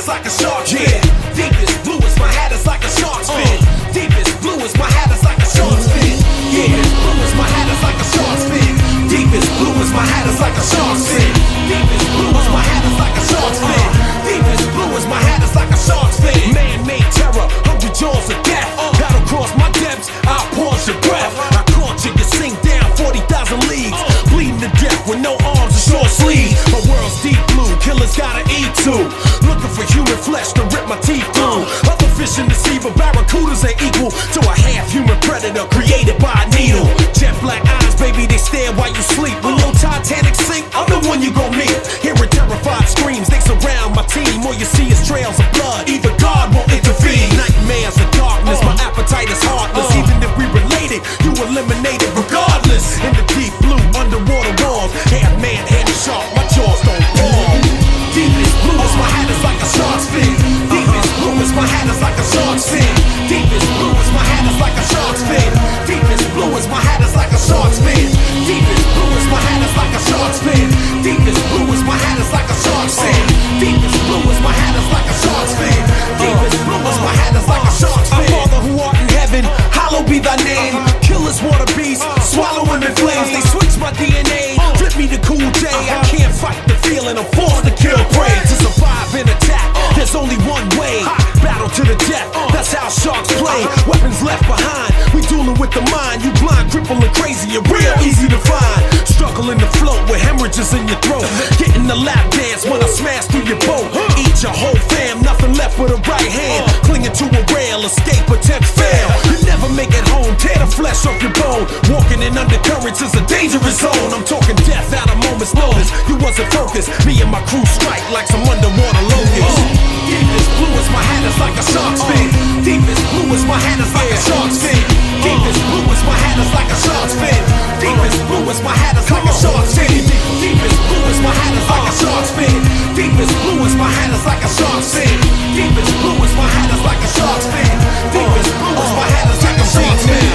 like a shark's fin. Deepest blue is my hat is like a shark's fin. Deepest blue is my hat is like a shark's fin. Yeah, blue is my hat is like a shark's fin. Deepest blue is my hat is like a shark's fin. Deepest blue is my hat is like a shark's fin. Deepest blue is my hat is like a shark's fin. Man-made terror, hungry jaws of death. Battle cross my depths, I'll pause your breath. I caught you, you sink down 40,000 leagues, bleeding to death with no arms and short sleeves. My world's deep blue, killers gotta eat too. Looking for human flesh to rip my teeth through. Other fish in the sea, but barracudas ain't equal to a half-human predator created by a needle. Jet black eyes, baby, they stare while you sleep. When your Titanic sink, I'm the one you gon' meet. Hearing terrified screams, they surround my team. All you see is trails of blood, either God won't intervene. Nightmares of darkness, my appetite is heartless. Even if we related, you eliminated regardless. In the deep blue, underwater walls, half man, half shark, my jaws don't fall. Deepest blue is my hat is like a shark's fin. Deepest blue is my hat is like a shark's fin. Deepest blue is my hat is like a shark's fin. Deepest blue is my hat is like a shark's fin. Deepest blue is my hat is like a shark's fin. Deepest blue is my hat is like a shark's fin. Deepest blue is my hat is like a shark's fin. Deepest blue is my hat is like a shark's fin. Our Father who art in heaven, hallowed be thy name. Killers, water beasts, swallowing the flames. They switch my DNA, flip me to Cool J. I can't fight the feeling, I'm forced to kill prey. To survive an attack, there's only one way. Battle to the death, that's how sharks play. Weapons left behind, we dueling with the mind. You blind, crippled and crazy, you're real easy to find. Struggling to float with hemorrhages in your throat. Getting the lap dance when I smash through your boat. Eat your whole fam, nothing left with a right hand. Clinging to a rail, escape, attempt, fail. You never make it home, tear the flesh off your bone. Walking in undercurrents is a dangerous zone. I'm talking death at a moment's notice. You wasn't focused, me and my crew strike like some underwater locusts. Deepest blue is my hat is like a shark's fin. Deepest blue is my hat is like a shark's fin. Deepest blue is my hat is like a shark's fin. Deepest blue is my hat is like a shark's fin. Deepest blue is my hat is like a shark's fin. Deepest blue is my hat is like a shark's fin. Deepest blue is my hat is like a shark's fin. Deepest blue is my hat is like a shark's fin.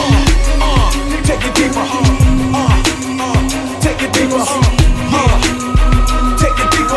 Take it deeper. Take it deeper. Take it deeper.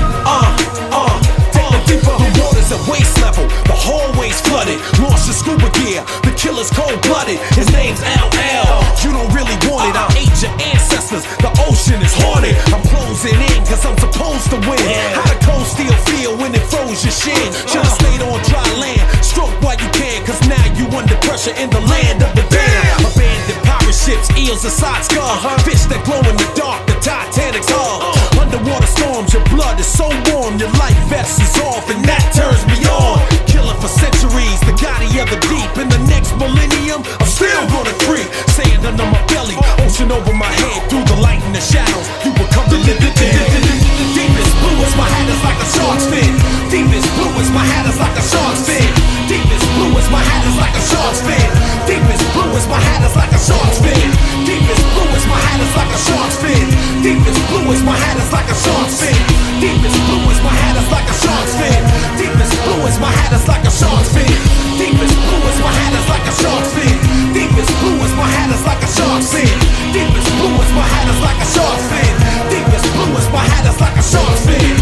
Take it deeper. The water's at waist level, the hallway's flooded. Launch the scuba gear, the killer's cold-blooded. His name's LL. You don't really want it, I ate your ancestors. The ocean is haunted. I'm closing in cause I'm supposed to win. How the cold steel feel when it froze your shin? Should've stayed on dry land. Stroke while you can, cause now you under pressure in the land of the damned. Abandoned pirate ships, eels aside scar. Fish that glow in the dark, the Titanic's hull. Underwater storms, your blood is so warm. Your life vest is off and that turns me on. Killer for centuries, the Gotti of the deep. In the next millennium, I'm still gonna creep. Sand under my belly, ocean over my head. Through the light and the shadows, you become the living dead. Deepest blue is my hat is like a shark's fin. Deepest blue is my hat is like a shark's fin. Deepest blue is my hat is like a shark's fin. Deepest blue is my hat is like a shark's fin. Deepest blue is my hat is like a shark's fin. Deepest blue is my hat is like a shark's fin. Deepest blue is my hat is like a shark's fin. Deepest blue is my hat is like a shark's fin. Deepest blue is my hat is like a shark's fin. Deepest blue is my hat is like a shark's fin. Deepest blue is my hat is like a shark's fin. Deepest blue is my hat is like a shark's fin.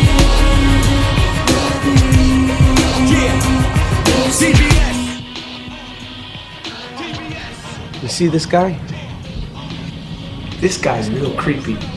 Yeah, CBS. You see this guy? This guy's real creepy.